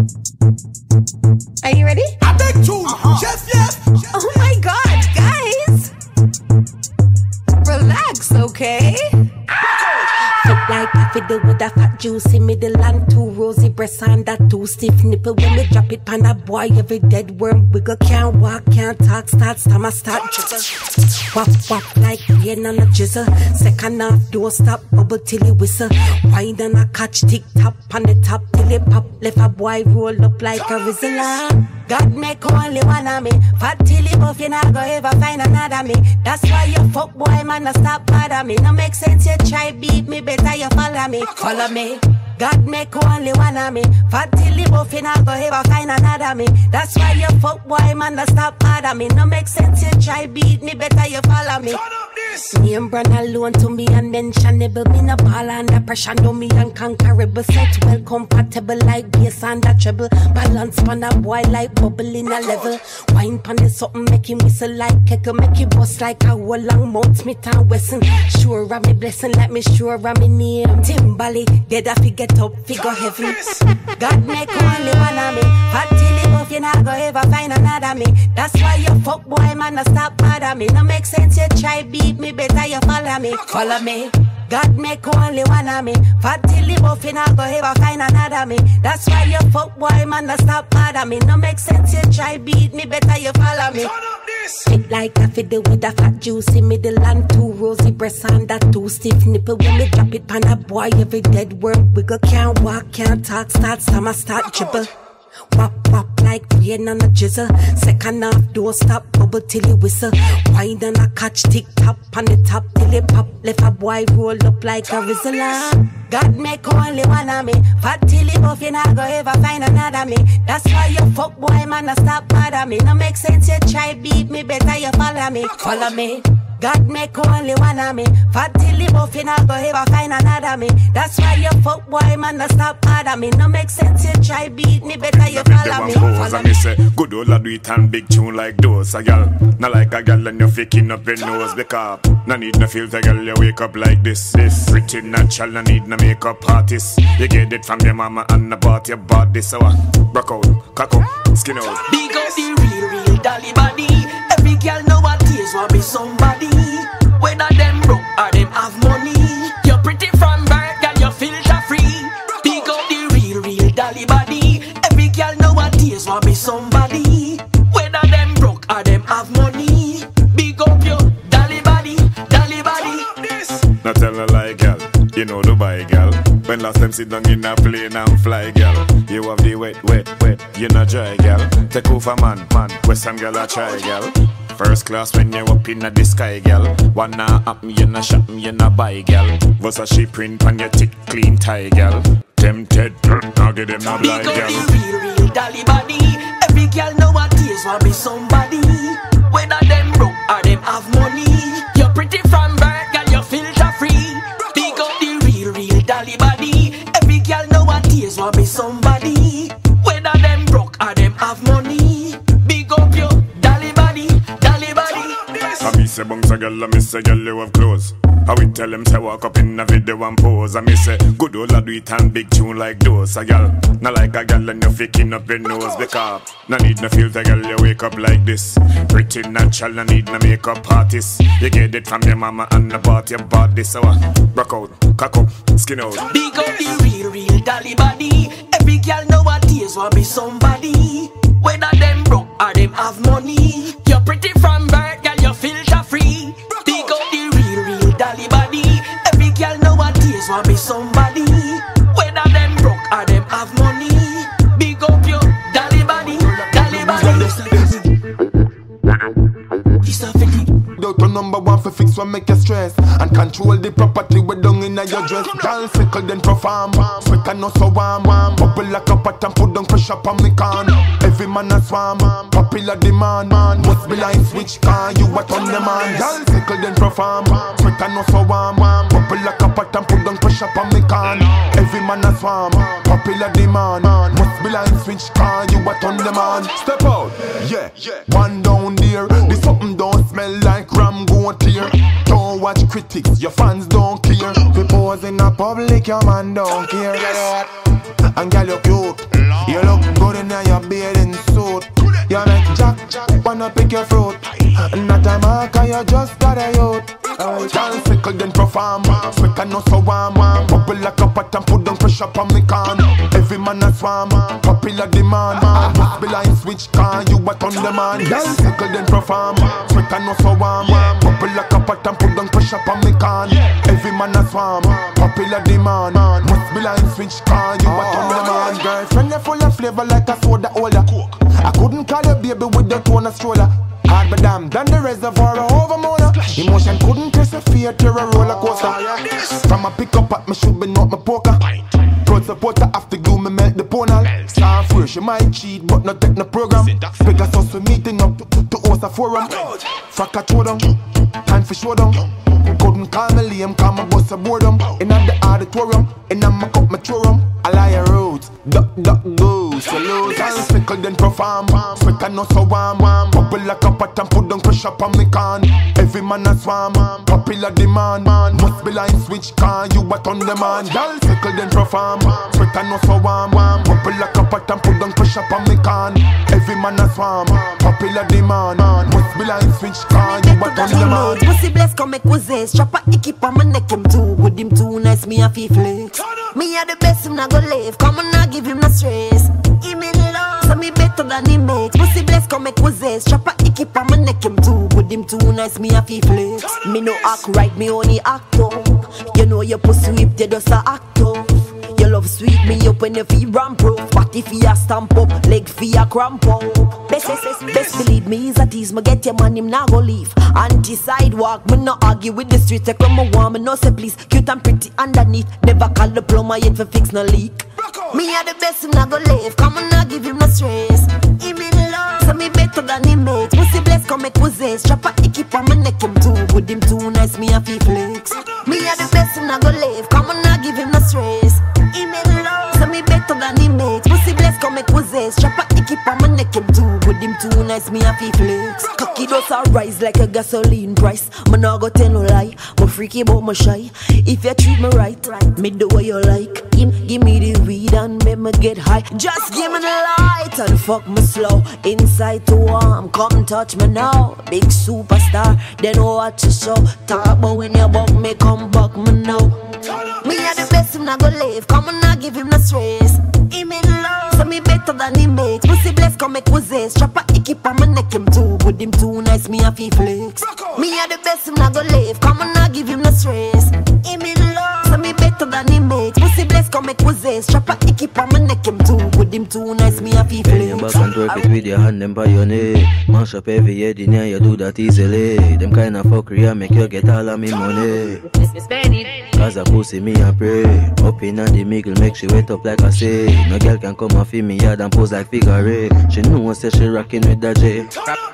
Are you ready? I beg to. Yes. Oh my God, guys! Relax, okay? Fit like a fiddle with a fat juicy middle and two rosy breasts and that two stiff nipple. When me drop it pan a boy, every dead worm wiggle. Can't walk, can't talk, start stammer, start jiggle. Wap like rain on a jizzle. Second half door stop, bubble till he whistle. Wine and a catch tick tap on the top till he pop. Left a boy roll up like a rizzler. God make only one of me. Fat till he buff, you not go ever find another me. That's why you fuck boy man, no stop bother me. No make sense you try beat me, better you follow me. Follow me. God make only one of me. Fat till he buff, you not go ever find another me. That's why you fuck boy man, no stop bother me. No make sense you try beat me, better you follow me. Name brand alone to me unmentionable. Me no ball under pressure, no me unconquerable. Set well compatible like bass and a treble. Balance pan a boy like bubble in a level. Wine pan is something make him whistle like keckle. Make him bust like a whole long mouth Smith and Wesson. Sure of me blessing like me sure of me name Timberlake. Dead a figure top figure heaven. God make only one of me. Fat till he buff, you not go ever find another me. That's why you fuck boy man, no stop bother me. No make sense you try beat me, better you follow me. Follow me. God make only one of me. Fat till he buff, you not go ever find another me. That's why you fuck boy man, no stop bother me. No make sense you try beat me, better you follow me. Fit like a fiddle with a fat juicy middle and two rosy breasts and that two stiff nipple. When me drop it pan a boy, every dead worm wiggle. Can't walk, can't talk, start stammer, start dribble. Wap like rain on a jizzle. Second half door stop, bubble till he whistle. Wine and a catch tick tap on the top till he pop. Left a boy roll up like a rizzler. God make only one of me. Fat till he buff, you not go ever find another me. That's why you fuck boy man, no stop bother me. No make sense you try beat me, better you follow me. Follow me. God make only one of me. Fat till he buff, you not go ever find another me. That's why you fuck boy man, no stop bother me. No make sense you try beat me, better you follow me. And me say, good old lad do it and big tune like those. A gal, not like a gal and you faking up your nose. Because no need no filter, girl, you wake up like this. Pretty natural, no need no makeup artist. You get it from your mama and about your body. So rock out, cock up, skin out. Big up the real dolly body. Every girl nowadays want be somebody. Whether them broke or them have money. You're pretty from birth, girl, you filter free. Big up the real dolly body. Every girl nowadays want be somebody. Whether them broke or them have money. Big up your dolly body, dolly body. Not tell no lie, gal. You know Dubai, gal. When last time sit down in a plane and fly, gal. You have the wet, you not dry, gal. Take over man, Western gal a try, gal. First class when you up in the sky, gal. Wanna up me, you not shop me, you not buy, gal. Versace print on your thick, clean tie, gal. Tempted, now get them not blind, gal. Big up the real dolly body. Every girl nowadays want be somebody. Whether them broke or them have money. You're pretty from birth, girl, you filter free. Big up the real dolly body. Every girl nowadays want be somebody. Whether them broke or them have money. Big up your dolly body, dolly body. I me say bunks a girl, I me say girl you have clothes. I will tell them say walk up in a video and pose. I me say good old lad do it and big tune like those. A girl, not like a girl and you faking up your nose. Because no need no filter, girl, you wake up like this. Pretty natural, no need no makeup artist. You get it from your mama and about your body. So rock out, cock up, skin out. Big up the real dolly body. Every girl nowadays want be somebody. Whether them broke or them have money. You're pretty from birth, girl, you filter free. Big up the real dolly body. Every girl nowadays want be somebody. Whether them broke or them have money. Big up your dolly body, dolly body. Doctor number one for fix what make you stress and control the property we down in your dress. Girl fickle then perform, sweat and not so warm. Bubble like a pot and put down pressure on me can. Every man a swarm, popular demand. Must be like switch car, you what on the man. Girl fickle then perform, sweat and not so warm. Bubble like a pot and put down pressure on me can. Every man a swarm, popular demand. Must be like switch car, you what on the man. Step out, yeah. One down there, this something don't smell like ram goat here. Don't watch critics, your fans don't care. We pose in a public, your man don't care. And girl you cute, you look perform. Sweat and not so warm. Bubble like a pot and put down pressure on me can. Every man a swam, popular demand. Must be line switch can, you what on demand. Girl circle then perform. Sweat and not so warm. Bubble like a pot and put down pressure on me can. Every man a swam, popular demand. Must be line switch can, you what on demand. Girlfriend you full of flavor like a soda holder. I couldn't call a baby with the tone of stroller. Hard but damn than the reservoir over motor. Emotion couldn't test a fear to a roller coaster. From a pick up at me should be not my poker. Proud supporter after you me melt the ponal. Star free she might cheat but not take no program. Pegasus we meeting up to host a forum. Frack a throw down, time for show down. Couldn't call me lame, call my boss a boredom. In the auditorium, in a mock up my churrum. I lie a roads, duck go. So lose and sickle then perform. Sweat and not so warm. Bubble like a pot and put down pressure on me can. Every man a swam, popular demand. Must be line switch can, you what on demand. Y'all sickle then perform. Sweat and not so warm. Bubble like a pot and put down pressure on me can. Every man a swam, popular demand. Must be line switch can, you what on demand. Pussy bless come make wazay. Strap a icky on my neck him too. With him too nice me a feel flex. Me a the best him not go live. Come on now give him no stress. He me love, so me better than he makes. Pussy bless come make wazay. Strap a icky on my neck him too. With him too nice me a feel flex. Me no act right, me only act up. You know your pussy whip, you just a act up. Your love sweet me up when you feel ramp up. But if you a stamp up, leg for a cramp up. Best believe me is a tease. Me get your man, him now go leave. Anti-sidewalk, me no argue with the street. Take when me want, me no say please. Cute and pretty underneath. Never call the plumber yet for fix no leak. Me are the best, him not go live. Come on now give him no stress. He me love, so me better than he makes. Pussy bless come make wazay. Strap a icky on my neck him too. With him too nice me a feel flex. Me are the best, him not go live. Come on now give him no stress. He me love, so me better than he makes. Pussy bless come make wazay. Strap a icky on my neck him too. With him too nice me a feel flex. Cocky does a rise like a gasoline price. Me nah go tell no lie. Me freaky but me shy. If you treat me right, me do what you like. Give me the weed and make me get high. Just give me the light and fuck me slow. Inside to warm, come touch me now. Big superstar, then watch your show. Talk about when you buck me, come back me now. Me are the best, him not go live. Come on now give him no stress. He me love, so me better than he makes. Pussy bless come make wazay. Strap a icky on my neck him too. With him too nice me a feel flex. Me are the best, him not go live. Come on now give him no stress. He me love, so me better than he makes. Pussy bless come make wazay. Strap a icky on my neck him too. With him too nice me a feel flex. Bend your back and twerk it with your hand them by your knee. Mash up every head in here, you do that easily. Them kind of fuckery I make you get all of me money. Cause a pussy me a pray. Up in the middle make she wet up like I say. No girl can come and feel me yard and pose like figure eight. She know say she rockin' with the J.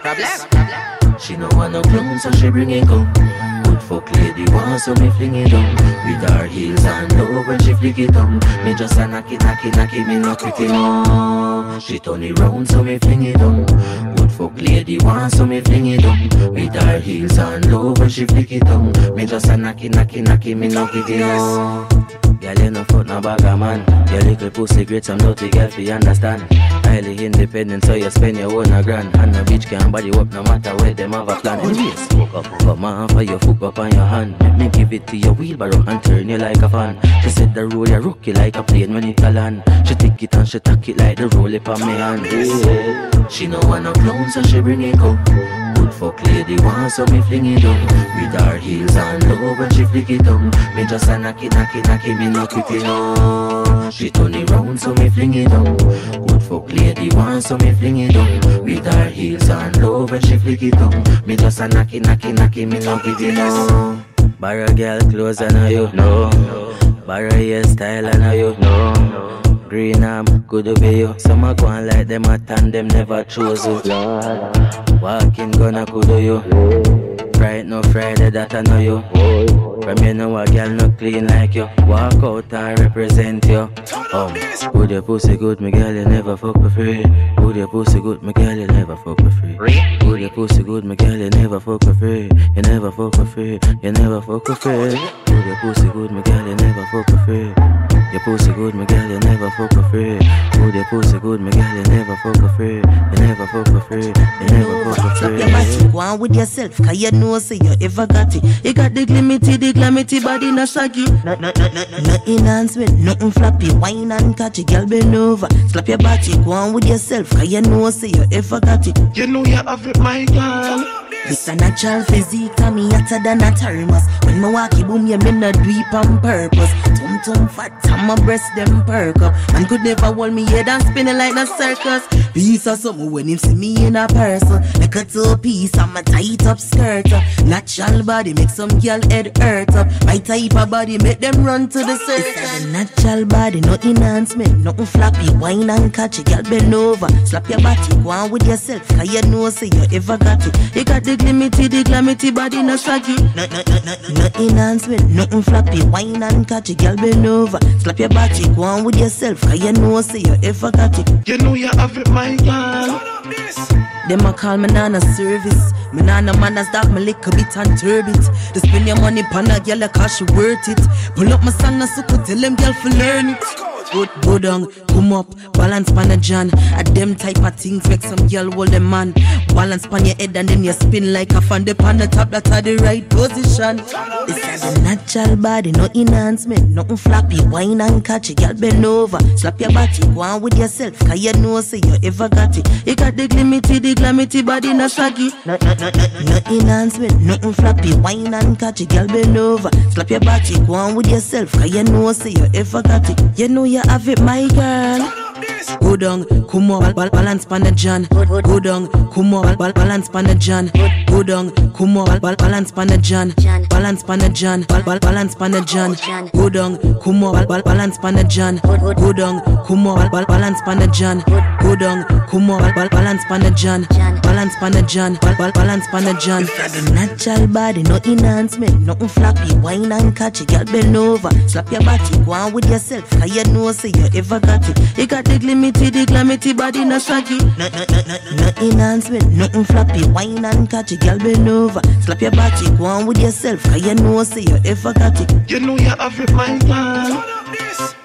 She no want no clown so she bring it come. Good fuck lady want so me fling it down. With her heels and low when she flick it down. Me just a knock it, me knock it on. She turn it round so me fling it down. Good fuck lady want so me fling it down. With her heels and low when she flick it down. Me just a knock it, me knock it on. Girl, you no fuck no bag of man. Your little pussy great, some dirty girl fi understand. Highly independent, so you spend your own a grand. And no bitch can body up no matter where them have a plan. Anyways, fuck up man for your foot up on your hand. Make me give it to your wheelbarrow and turn you like a fan. She said the roll you rock you like a plane when it a land. She take it and she tack it like the roll up on me hand. Yeah. She no want no clown, so she bring it up. Good fuck lady want so me fling it down. With her heels and low when she flick it down. Me just a knock it, me knock it on. She turn it round so me fling it down. Good fuck lady want so me fling it down. With her heels and low when she flick it down. Me just a knock it, me knock it on. Barra girl clothes I know you know. Barra hairstyle I know you know. Green arm, could be you. Some a go on like them a tan, them never chose you. Walking gonna could you. Fright no Friday that I know you. From you know a girl no clean like you. Walk out and represent you. Would your pussy good, my girl, you never fuck for free. Would your pussy good, my girl, you never fuck for free. Would your pussy good, my girl, you never fuck for free. You never fuck for free, you never fuck for free. Would your pussy good, my girl, you never fuck for free. Your pussy good, my girl, you never fuck for free. Oh, your pussy good, my girl, you never fuck for free. You never fuck for free, you never fuck for free. Your body, go on with yourself, cause you know say you ever got it. You got the glimity body, no saggy. No enhancement, nothing floppy. Wine and catch it, girl bend over. Slap your body, go on with yourself, cause you know say you ever got it. You know you have it, my girl. This a natural physique, and me hotter than a thermos. When me walk, boom, you me not do it on purpose. Tum fat, and my breast them perk up. Man could never hold me head and spinning like a circus. Piece of something when him see me in a person. Like a two-piece, and my tight up skirt up. Natural body make some girl head hurt up. My type of body make them run to the circus. It's a natural body, no enhancement, nothing floppy. Wine and catch it, girl bend over. Slap your body, go on with yourself, cause you know say you ever got it. You got the glimity body, no saggy. No enhancement, nothing floppy. Wine and catch it, girl bend over. Slap your body, go on with yourself, cause you know say you ever got it. You know you have it, my girl. Them a call me nana service. Me nana manners dog, me lick a bit and turbid. To spend your money pan a girl, cause she worth it. Pull up my song and so could tell them girl for learn it. Go down, come up, balance pan a John. At them type of things make some girl hold them man. Balance pan your head and then you spin like a fan. Dip on the top, that's the right position. It's a natural body, no enhancement, nothing floppy. Wine and catch it, girl bend over. Slap your body, go on with yourself, cause you know say you ever got it. You got the glimity body, no saggy. No enhancement, nothing floppy. Wine and catch it, girl bend over. Slap your body, go on with yourself, cause you know say you ever got it. You know you have it, my girl. Go down, come up, balance pan the John. Go down, come up, balance pan the John. Go down, come up, balance pan the John. Balance pan the John, balance pan the John. Go down, come up, balance pan the John. Go down, come up, balance pan the John. Go down, come up, balance pan the John. Balance pan the John, balance pan the John. The natural body, no enhancement, nothing floppy. Wine and catch it, girl bend over. Slap your body, go on with yourself, cause you know say you ever got it. You got the glimity body, no saggy. No enhancement, nothing floppy. Wine and catch it, girl bend over. Slap your body, go on with yourself, cause you know say you ever got it. You know you have it, my girl.